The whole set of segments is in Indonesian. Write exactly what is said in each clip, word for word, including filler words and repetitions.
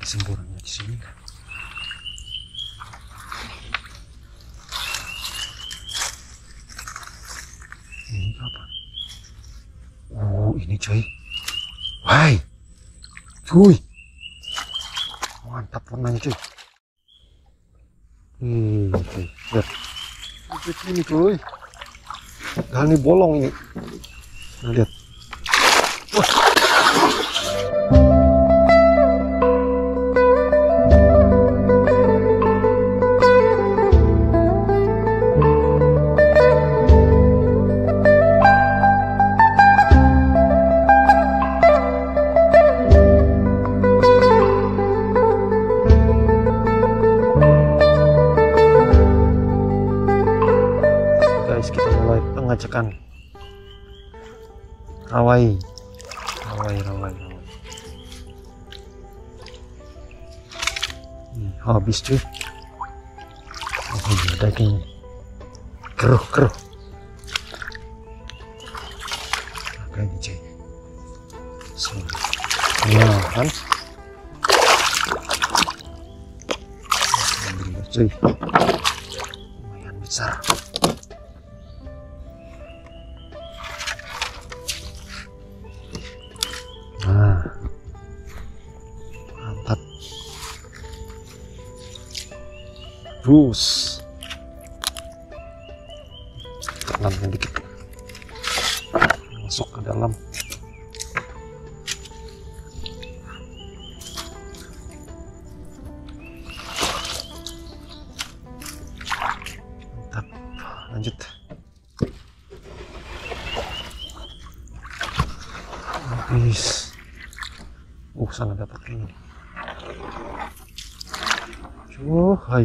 semburannya di sini. Ini apa? Oh, ini coy. Wah, cuy, mantap warnanya cuy. Hmm, cuy, lihat. Ini cuy. Nah, ini bolong ini. Nah, lihat. Wah. Kita mulai pengecekan rawai rawai rawai rawai hmm, habis cuy. Oh iya, daging keruh keruh kayak cuy. Nah kan cuy, lumayan besar. Nah, mantap. Bus tenangnya dikit, masuk ke dalam. Mantap, lanjut. Habis. Uh, sana dapat ini. Oh, hai.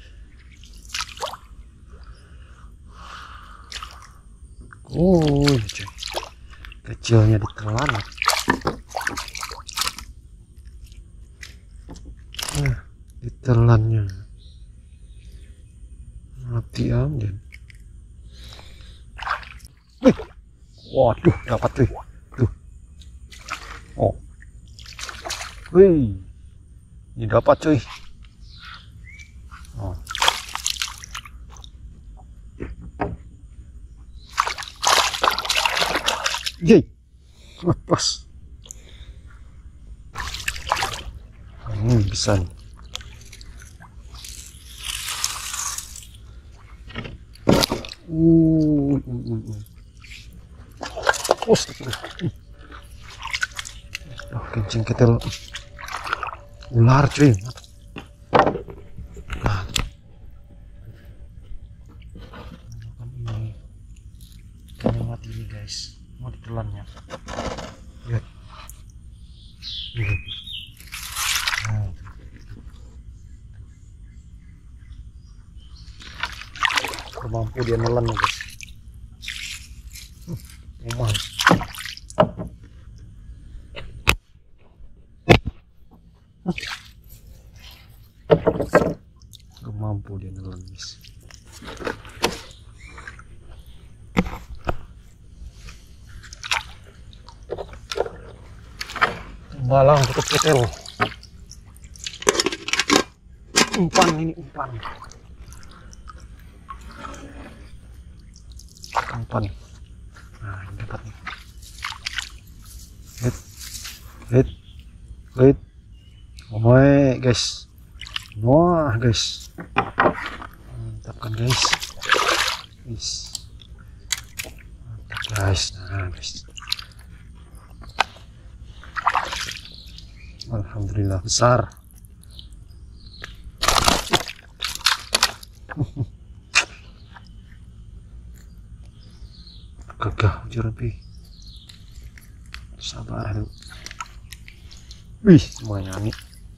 Oh, cuy. Kecilnya ditelan. Nah, ditelannya. Mati aja. Wih. Waduh, dapat tuh. Tuh. Oh. Wih, ini dapat cuy. Oh. Yeay, lepas. Ini bisa nih. Uh, uh, uh, uh. Oh, oh, kencing ketel ular cuy. Nah, ini ini mati ini guys, mau ditelannya. Lihat. Nah, mampu dia nelan ya guys. Rumah. Gak mampu dia nelan guys. Balang tutup ketel. Umpan ini umpan. Umpan. Nah, ini dapat nih. Hit. Hit. Hit. Oh guys. Wah guys, mantap kan guys. Guys. Mantap guys. Nah guys. Alhamdulillah besar. Gagah jurapi. Sabar dulu. Wih, semuanya nih.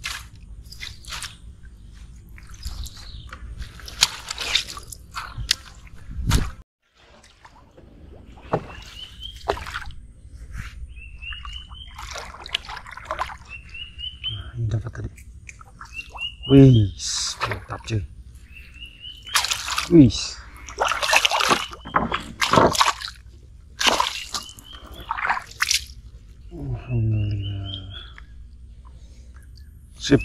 Ini dapat tadi. Wih, mantap cuy. Wih. Alhamdulillah. Sip.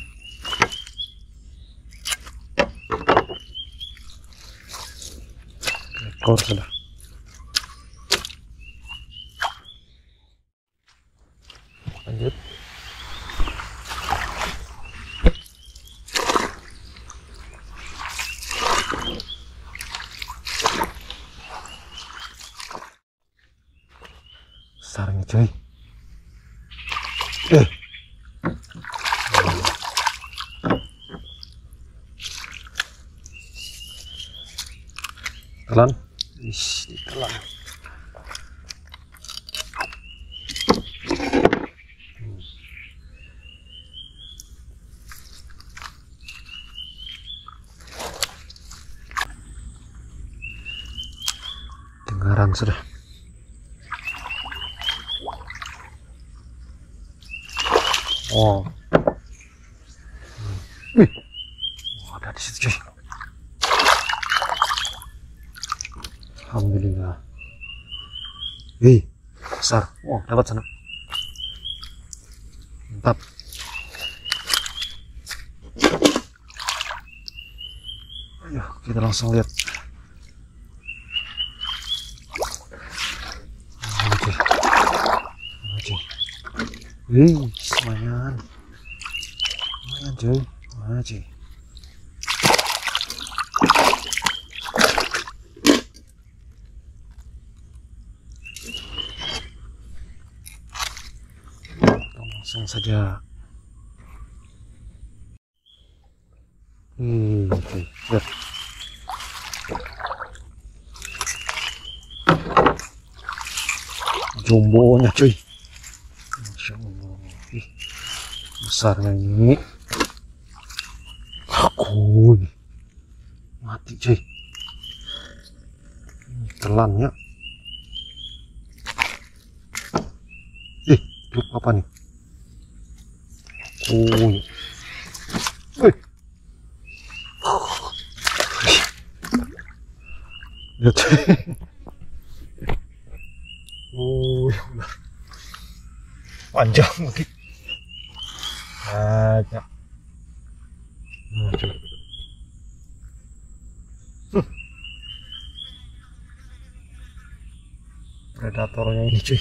Ekor sudah. Lanjut. Besarnya coy. Eh. Telan. Ish, telan. Hmm. Dengaran sudah. Oh. Hmm. Wih. Oh, ada di situ cuy. Alhamdulillah. Wih, besar. Oh, dapat sana. Mantap. Ayo, kita langsung lihat. Oke. Oke. Wih, lumayan. Lumayan, cuy. Lumayan, cuy. Langsung saja. Hmm, oke, lihat. Jumbonya cuy. Masya Allah. Ih, besarnya ini. Aku mati cuy. Telannya. Ih, grup apa nih? Oh, wih, lihat, oh, panjang lagi, banyak, nah, coba, hmm. Predatornya ini cuy.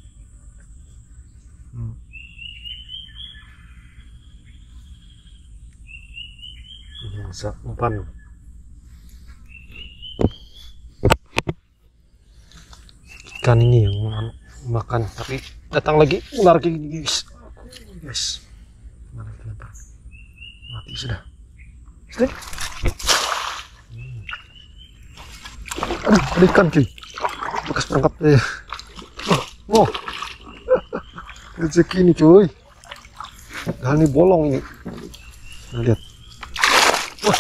Hmm. Bisa umpan. Ikan ini yang makan, tapi datang lagi ular kayak gini guys. Guys, mana kelihatan? Mati sudah. Sudah. Hmm. Aduh, ada ikan cuy. Bekas perangkap eh. Oh, oh. Rezeki ini cuy. Dah ini bolong ini. Nah, lihat. Wah,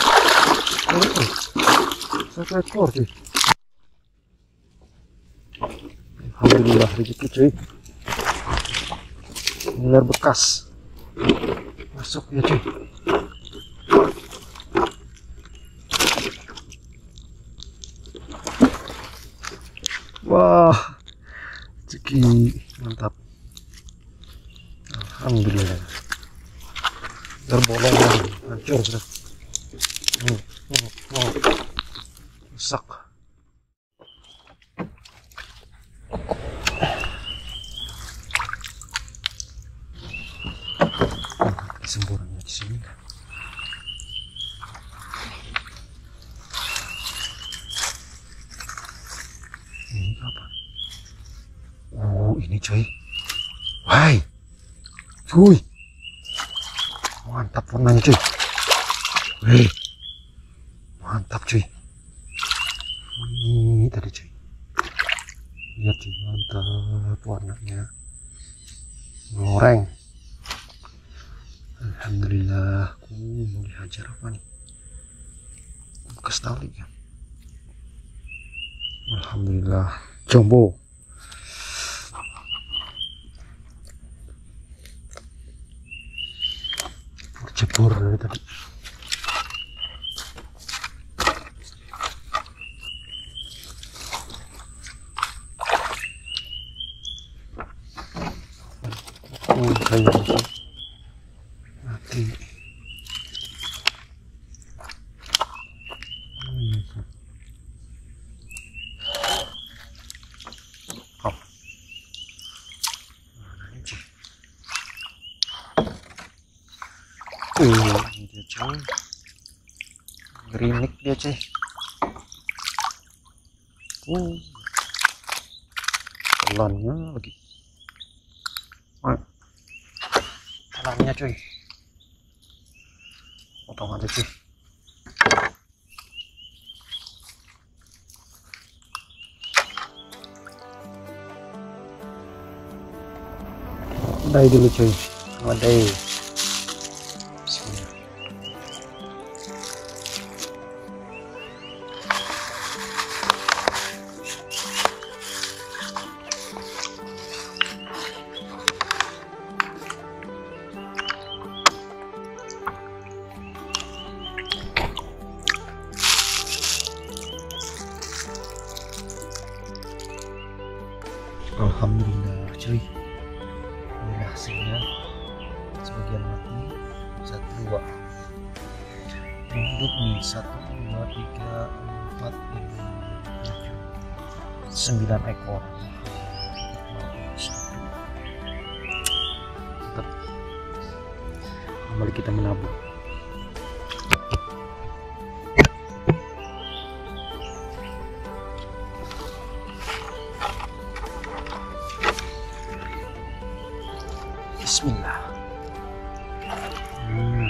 satu ekor cuy. Alhamdulillah rezeki cuy. Ular bekas masuk ya cuy. Wah, rezeki mantap. Alhamdulillah. Terbolong hancur sudah. Hmm, hmm, hmm. Rusak. Semburannya di sini. Ini apa? Oh, ini cuy. Wah, cuy. Mantap warnanya cuy. Wih, mantap cuy. Ini tadi cuy. Lihat cuy, mantap warnanya. Goreng. Alhamdulillah. Aku mau dihajar apa nih? Bekas tali ya. Alhamdulillah. Jumbo. Jebur dari tadi. Oh, saya langsung. Nah, mati. Hmm. Oh. Mana ini cuy? Uh, ini dia cuy. Gerinik dia cuy. Uh. Telannya lagi. Oh. Telannya cuy. Potong aja cuy. Wadai dulu cuy, wadai. Bismillah. Alhamdulillah cuy. Ini hasilnya, sebagian mati, satu dua hidup nih, satu dua tiga empat lima tujuh sembilan ekor. Tetap kembali kita menabung. Bismillah. Hmm,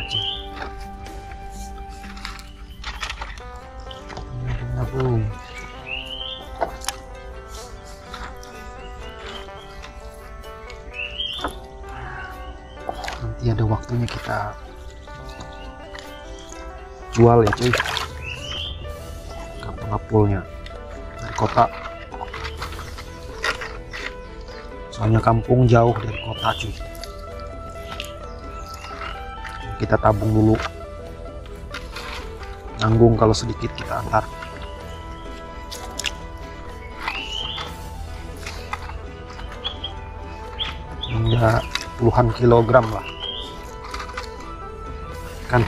nabung. Nanti ada waktunya kita jual ya cuy, kapul-kapulnya dari kota. Soalnya kampung jauh dari kota cuy. Kita tabung dulu, nanggung kalau sedikit kita antar. Hingga puluhan kilogram lah kan.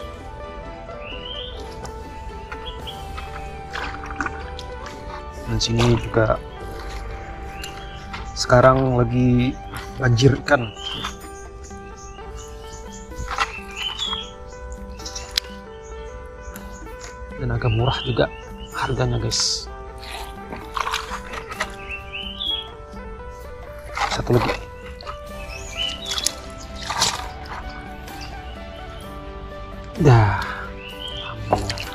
Dan sini juga sekarang lagi banjir ikan. Dan agak murah juga harganya guys. Satu lagi. Dah. Alhamdulillah.